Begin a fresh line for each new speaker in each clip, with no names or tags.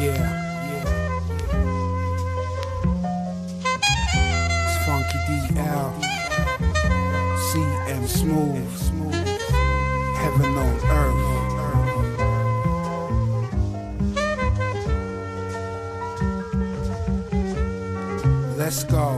It's Funky DL, CM Smooth, Heaven on Earth. Let's go.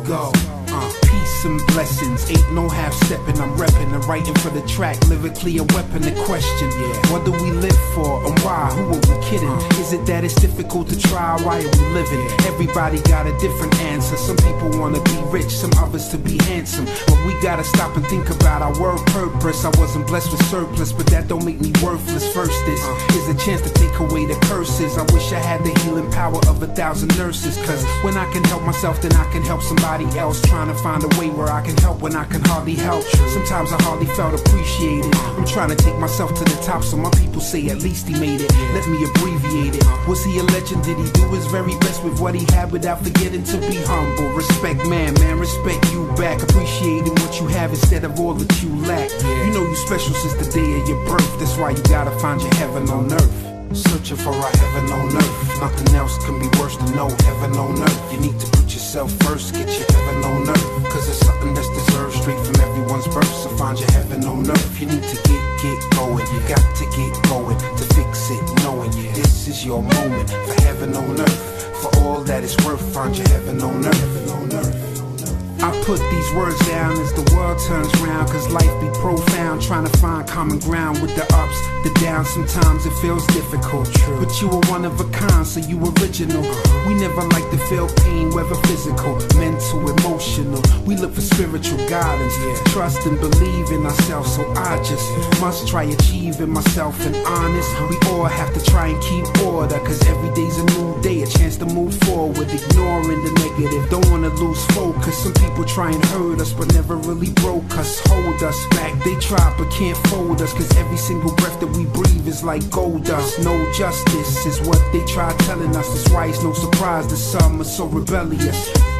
Peace and blessings, ain't no half-stepping. I'm repping and writing for the track, lyrically a weapon to question. What do we live for and why? Who are we kidding? Is it that it's difficult to try? Why are we living? Everybody got a different answer. Some people wanna be rich, some others to be handsome. But we gotta stop and think about our word purpose. I wasn't blessed with surplus, but that don't make me worthless. First, this is a chance to take away the curses. I wish I had the healing power of 1,000 nurses. Cause when I can help myself, then I can help somebody else. Trying to find a way where I can help when I can hardly help. Sometimes I hardly felt appreciated. I'm trying to take myself to the top, so my people say at least he made it. Let me abbreviate it. Was he a legend? Did he do his very best with what he had without forgetting to be humble? Respect man, respect you back. Appreciating what you have instead of all that you lack. You know you special since the day of your birth. That's why you gotta find your heaven on earth. Searching for our heaven on earth. Nothing else can be worse than no heaven on earth. You need to put yourself first, get your heaven on earth. Cause it's something that's deserved straight from everyone's birth. So find your heaven on earth. You need to get going. You got to get going to fix it, knowing this is your moment for heaven on earth. For all that it's worth, find your heaven on earth. I put these words down as the world turns round. Cause life be profound, trying to find common ground with the ups, the downs. Sometimes it feels difficult, but you are one of a kind, so you original. We never like to feel pain, whether physical, mental, emotional. We look for spiritual guidance, trust and believe in ourselves. So I just must try achieving myself and honest. We all have to try and keep order, cause every day's a new day, a chance to move forward. Ignoring the negative, don't wanna lose focus. Some people try and hurt us, but never really broke us, hold us back. They try but can't fold us, cause every single breath that we breathe is like gold dust. No justice is what they try telling us. That's why it's no surprise that some are so rebellious.